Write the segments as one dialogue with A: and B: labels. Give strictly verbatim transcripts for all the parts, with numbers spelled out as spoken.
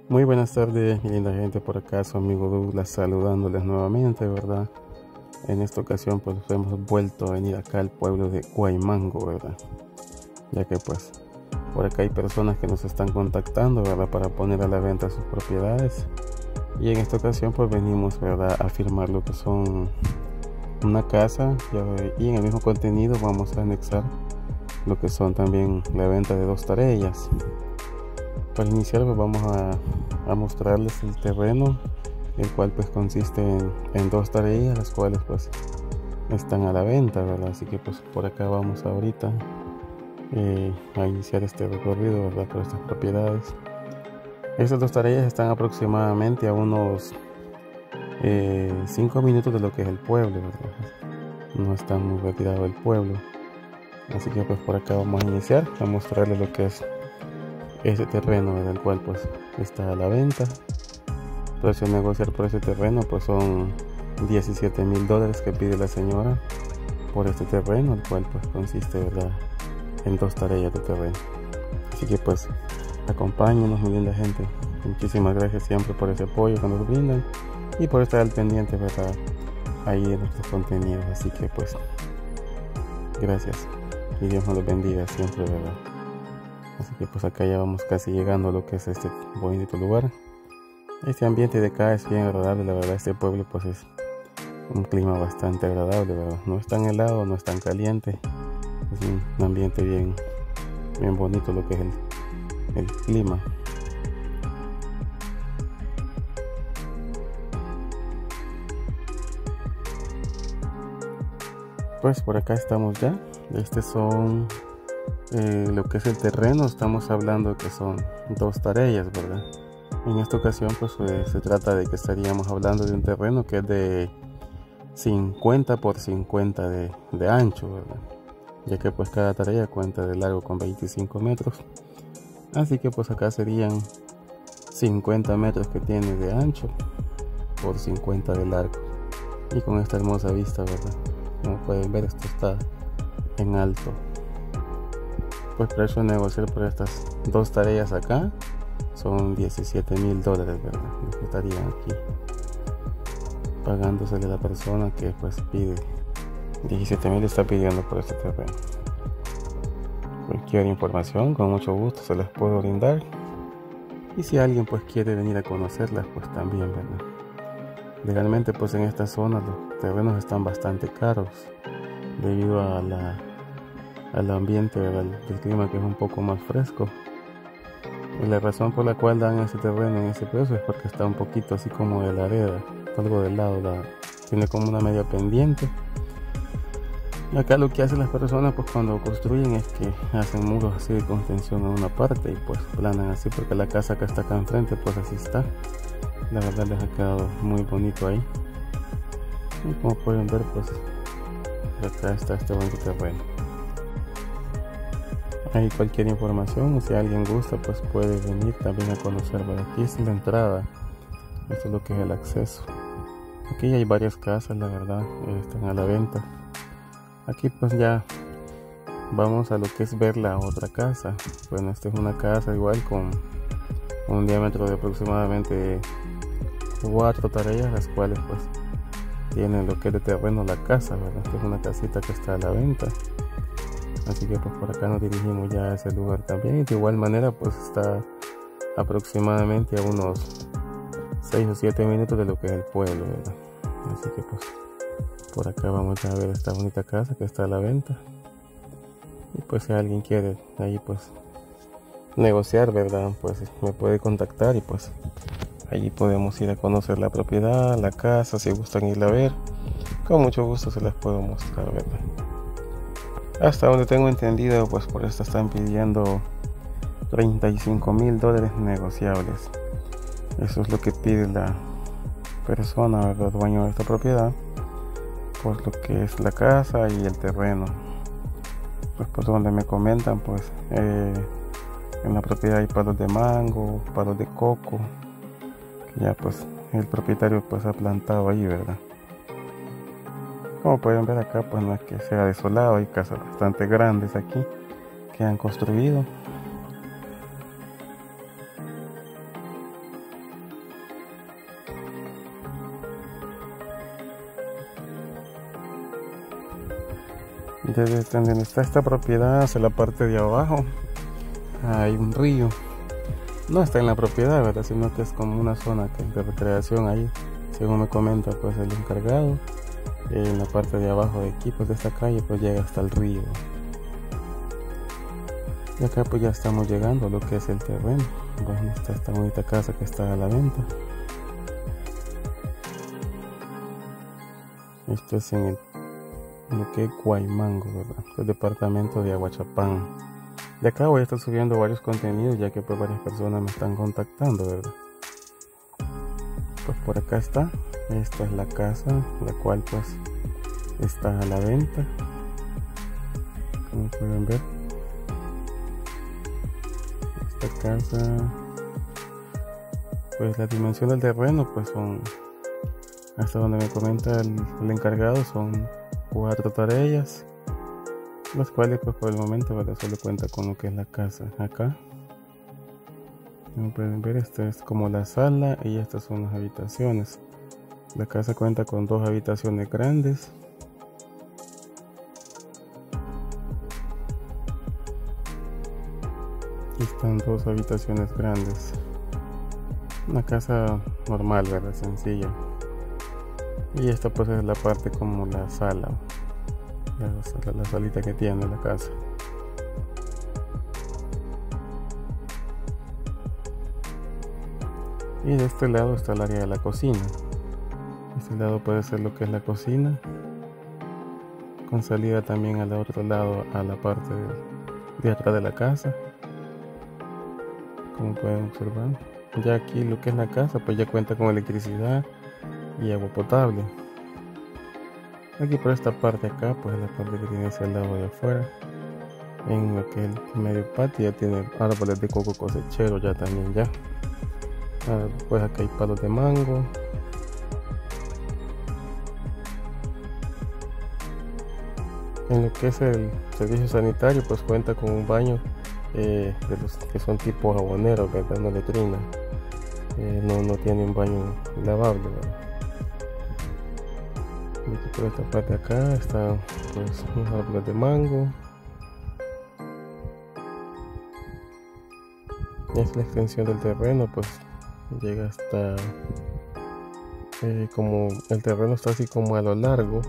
A: Muy buenas tardes, mi linda gente, por acá su amigo Douglas saludándoles nuevamente, ¿verdad? En esta ocasión pues hemos vuelto a venir acá al pueblo de Guaymango, ¿verdad? Ya que pues por acá hay personas que nos están contactando, ¿verdad? Para poner a la venta sus propiedades. Y en esta ocasión pues venimos, ¿verdad? A firmar lo que son una casa y en el mismo contenido vamos a anexar lo que son también la venta de dos tareas. Para iniciar pues vamos a, a mostrarles el terreno, el cual pues consiste en, en dos tareas, las cuales pues están a la venta, ¿verdad? Así que pues por acá vamos ahorita eh, a iniciar este recorrido, ¿verdad? Por estas propiedades. Estas dos tareas están aproximadamente a unos cinco minutos de lo que es el pueblo, ¿verdad? No está muy retirado del pueblo. Así que pues por acá vamos a iniciar a mostrarles lo que es ese terreno, del cual pues está a la venta. El precio a negociar por ese terreno pues son diecisiete mil dólares que pide la señora por este terreno, el cual pues consiste, ¿verdad?, en dos tareas de terreno. Así que pues acompáñenos, mi linda gente. Muchísimas gracias siempre por ese apoyo que nos brindan y por estar al pendiente, ¿verdad?, ahí en nuestros contenidos. Así que pues gracias y Dios nos los bendiga siempre, ¿verdad? Así que pues acá ya vamos casi llegando a lo que es este bonito lugar. Este ambiente de acá es bien agradable, la verdad. Este pueblo pues es un clima bastante agradable, ¿verdad? No es tan helado, no es tan caliente. Es un ambiente bien, bien bonito lo que es el, el clima. Pues por acá estamos ya. Este son eh, lo que es el terreno. Estamos hablando que son dos tareas, ¿verdad? En esta ocasión pues eh, se trata de que estaríamos hablando de un terreno que es de cincuenta por cincuenta de, de ancho, ¿verdad? Ya que pues cada tarea cuenta de largo con veinticinco metros. Así que pues acá serían cincuenta metros que tiene de ancho por cincuenta de largo. Y con esta hermosa vista, ¿verdad? Como pueden ver, esto está en alto. Pues precio a negociar por estas dos tareas acá son diecisiete mil dólares, ¿verdad? Los que estarían aquí pagándosele a la persona que pues pide diecisiete mil, está pidiendo por este terreno. Cualquier información con mucho gusto se las puedo brindar, y si alguien pues quiere venir a conocerlas pues también, ¿verdad? Legalmente pues en esta zona los terrenos están bastante caros debido a la, al ambiente, ¿verdad?, del clima, que es un poco más fresco. Y la razón por la cual dan ese terreno en ese precio es porque está un poquito así como de la arena, algo del lado, la, tiene como una media pendiente. Y acá lo que hacen las personas pues cuando construyen es que hacen muros así de contención en una parte y pues planan así, porque la casa que está acá enfrente pues así está. La verdad les ha quedado muy bonito ahí. Y como pueden ver pues acá está este bonito terreno. Hay cualquier información, o si alguien gusta pues puede venir también a conocer. Bueno, aquí es la entrada, esto es lo que es el acceso. Aquí hay varias casas, la verdad, están a la venta. Aquí pues ya vamos a lo que es ver la otra casa. Bueno, esta es una casa igual con un diámetro de aproximadamente cuatro tareas, las cuales pues tienen lo que es de terreno la casa, ¿verdad? Esta es una casita que está a la venta. Así que pues por acá nos dirigimos ya a ese lugar también, y de igual manera pues está aproximadamente a unos seis o siete minutos de lo que es el pueblo, ¿verdad? Así que pues por acá vamos a ver esta bonita casa que está a la venta, y pues si alguien quiere ahí pues negociar, ¿verdad?, pues me puede contactar y pues allí podemos ir a conocer la propiedad, la casa. Si gustan ir a ver, con mucho gusto se les puedo mostrar, ¿verdad? Hasta donde tengo entendido pues por esto están pidiendo treinta y cinco mil dólares negociables. Eso es lo que pide la persona, ¿verdad?, dueño de esta propiedad, por lo que es la casa y el terreno. Pues por donde me comentan pues eh, en la propiedad hay palos de mango, palos de coco, que ya pues el propietario pues ha plantado ahí, ¿verdad? Como pueden ver acá pues no es que sea desolado, hay casas bastante grandes aquí que han construido. Desde donde está esta propiedad hacia la parte de abajo hay un río. No está en la propiedad, ¿verdad? Sino que es como una zona que, de recreación ahí, según me comenta pues el encargado. En la parte de abajo de aquí, pues de esta calle, pues llega hasta el río. Y acá pues ya estamos llegando a lo que es el terreno. Bueno, está esta bonita casa que está a la venta. Esto es en el en lo que es Guaymango, ¿verdad? El departamento de Aguachapán. De acá voy a estar subiendo varios contenidos, ya que pues varias personas me están contactando, ¿verdad? Pues por acá está. Esta es la casa, la cual pues está a la venta, como pueden ver. Esta casa, pues la dimensión del terreno pues son, hasta donde me comenta el, el encargado, son cuatro tareas, las cuales pues por el momento, ¿verdad?, solo cuenta con lo que es la casa. Acá como pueden ver, esta es como la sala y estas son las habitaciones. La casa cuenta con dos habitaciones grandes. Aquí están dos habitaciones grandes. Una casa normal, ¿verdad?, sencilla. Y esta pues es la parte como la sala, la, la salita que tiene la casa. Y de este lado está el área de la cocina. Este lado puede ser lo que es la cocina, con salida también al otro lado, a la parte de, de atrás de la casa, como pueden observar. Ya aquí lo que es la casa pues ya cuenta con electricidad y agua potable. Aquí por esta parte acá, pues la parte que tiene hacia el lado de afuera, en lo que es el medio patio, ya tiene árboles de coco cosechero ya también ya. Ah, pues acá hay palos de mango. En lo que es el servicio sanitario, pues cuenta con un baño eh, de los que son tipo jaboneros, ¿verdad? No letrina, eh, no, no tiene un baño lavable, ¿verdad? Y por esta parte acá están pues unos árboles de mango. Y es la extensión del terreno, pues llega hasta eh, como el terreno está así como a lo largo.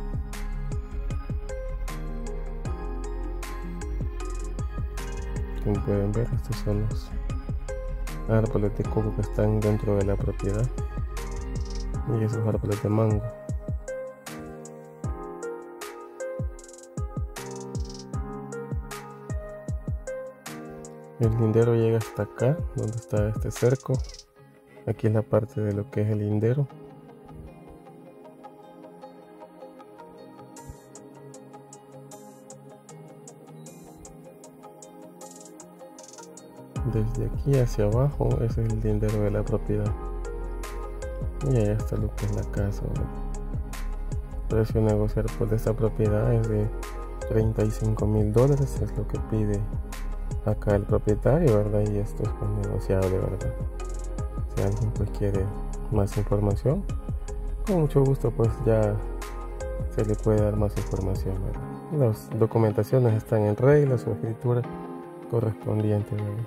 A: Como pueden ver, estos son los árboles de coco que están dentro de la propiedad y esos árboles de mango. El lindero llega hasta acá, donde está este cerco. Aquí es la parte de lo que es el lindero. Desde aquí hacia abajo, ese es el lindero de la propiedad. Y allá está lo que es la casa, ¿verdad? El precio a negociar por esta propiedad es de treinta y cinco mil dólares, es lo que pide acá el propietario, ¿verdad? Y esto es pues negociable, ¿verdad? Si alguien pues quiere más información, con mucho gusto pues ya se le puede dar más información, ¿verdad? Las documentaciones están en regla, su escritura correspondiente, ¿verdad?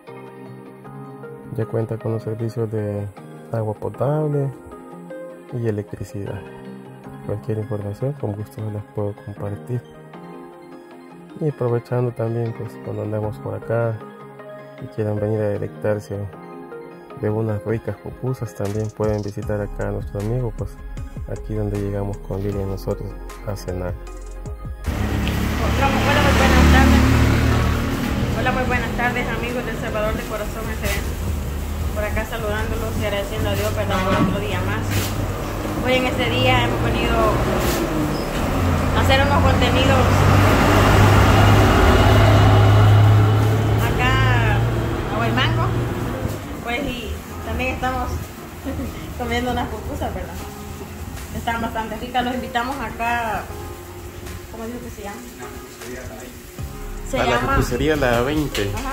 A: Ya cuenta con los servicios de agua potable y electricidad. Cualquier información con gusto se las puedo compartir. Y aprovechando también, pues cuando andamos por acá y quieran venir a deleitarse de unas ricas pupusas, también pueden visitar acá a nuestro amigo, pues aquí donde llegamos con Lili y nosotros a cenar.
B: Hola, muy buenas tardes. Hola, muy buenas tardes, amigos del Salvador de Corazón S D. Por acá saludándolos y agradeciendo a Dios, ¿verdad?, por otro día más. Hoy en este día hemos venido a hacer unos contenidos acá a Guaymango, pues, y también estamos comiendo unas pupusas, ¿verdad? Están bastante ricas. Los invitamos acá, ¿cómo dijo que se llama? Se
A: a
B: llama
A: la pupusería La veinte.
B: Ajá.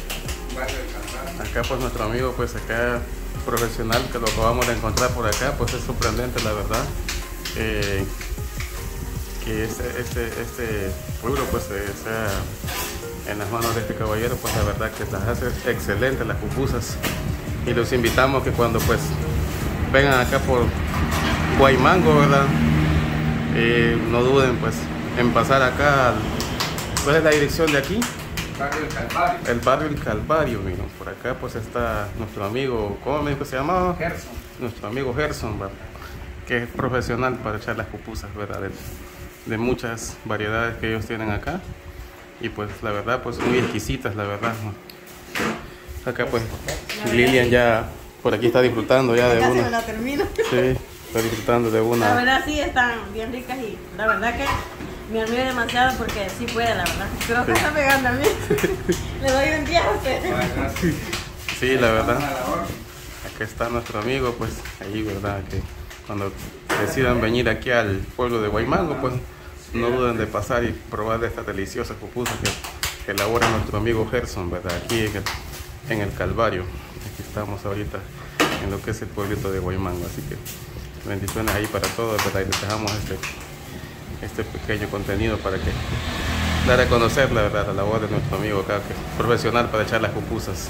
A: Acá pues nuestro amigo pues acá profesional que lo acabamos de encontrar por acá, pues es sorprendente la verdad, eh, que este, este, este pueblo pues eh, sea en las manos de este caballero, pues la verdad que las hace excelentes las pupusas, y los invitamos que cuando pues vengan acá por Huaymango, ¿verdad? Eh, no duden pues en pasar acá. ¿Cuál es la dirección de aquí?
C: Barrio del Calvario.
A: El barrio del Calvario, miren, por acá pues está nuestro amigo, ¿cómo me dijo que se llamaba?
C: Gerson.
A: Nuestro amigo Gerson, ¿verdad? Que es profesional para echar las pupusas, ¿verdad? De, de muchas variedades que ellos tienen acá, y pues la verdad pues muy exquisitas, la verdad, ¿no? Acá pues Lilian ya por aquí está disfrutando ya de
B: Casi
A: una.
B: me la termino.
A: Sí, está disfrutando de una.
B: La verdad sí están bien ricas, y la verdad que me admiro demasiado porque sí puede, la verdad. Creo que
A: Sí.
B: está pegando a mí. Le doy un día a usted.
A: Sí, la verdad. Acá está nuestro amigo, pues ahí, ¿verdad? Que cuando decidan venir aquí al pueblo de Huaymango, pues no duden de pasar y probar de estas deliciosas pupusas que, que elabora nuestro amigo Gerson, ¿verdad? Aquí en el, en el Calvario. Aquí estamos ahorita en lo que es el pueblito de Huaymango, así que bendiciones ahí para todos, ¿verdad? Y les dejamos este, este pequeño contenido para que dar a conocer, la verdad, la labor de nuestro amigo acá, que es profesional para echar las pupusas.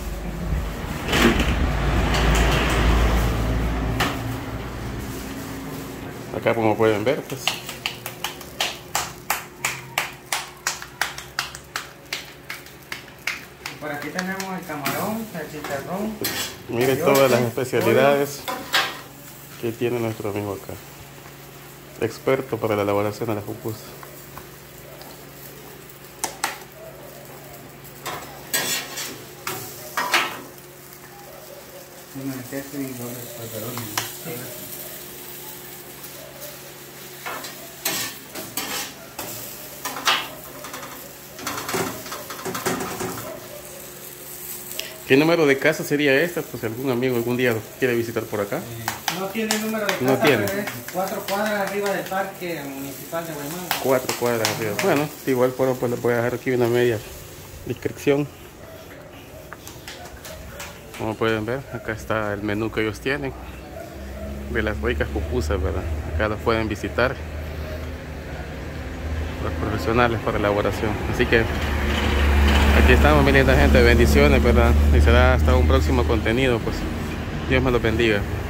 A: Acá, como pueden ver, pues
C: Por aquí tenemos el camarón, el chicharrón.
A: miren todas las especialidades que tiene nuestro amigo acá, experto para la elaboración de las pupusas.
C: Una queso y dos pepperonis.
A: ¿Qué número de casa sería esta? Pues si algún amigo algún día quiere visitar por acá.
C: No tiene número de casa,
A: No tiene.
C: pero es cuatro cuadras arriba del parque municipal de Huaymango.
A: Cuatro cuadras arriba. Bueno, de igual forma pues les voy a dejar aquí una media descripción. Como pueden ver, acá está el menú que ellos tienen de las ricas pupusas, ¿verdad? Acá los pueden visitar los profesionales para elaboración. Así que aquí estamos, mi linda gente, bendiciones, ¿verdad? Y será hasta un próximo contenido, pues Dios me los bendiga.